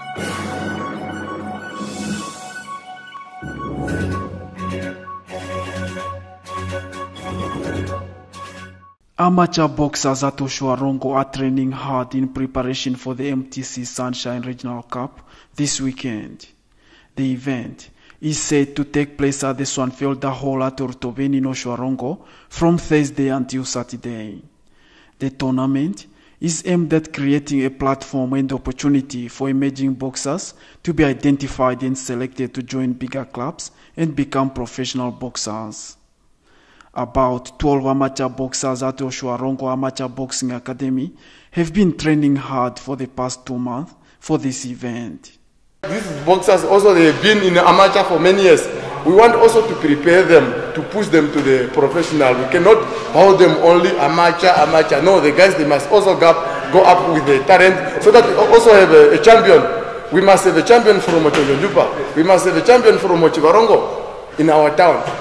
Amateur boxers at Otjiwarongo are training hard in preparation for the MTC Sunshine Regional Cup this weekend. The event is set to take place at the Swanfielder Hall at Ortoven in Otjiwarongo from Thursday until Saturday. The tournament is aimed at creating a platform and opportunity for emerging boxers to be identified and selected to join bigger clubs and become professional boxers. About 12 amateur boxers at Otjiwarongo Amateur Boxing Academy have been training hard for the past 2 months for this event. These boxers also, they have been in amateur for many years. We want also to prepare them, to push them to the professional. We cannot hold them only amateur. No, the guys, they must also go up with the talent so that we also have a champion. We must have a champion from Otjiwarongo. We must have a champion from Otjiwarongo in our town.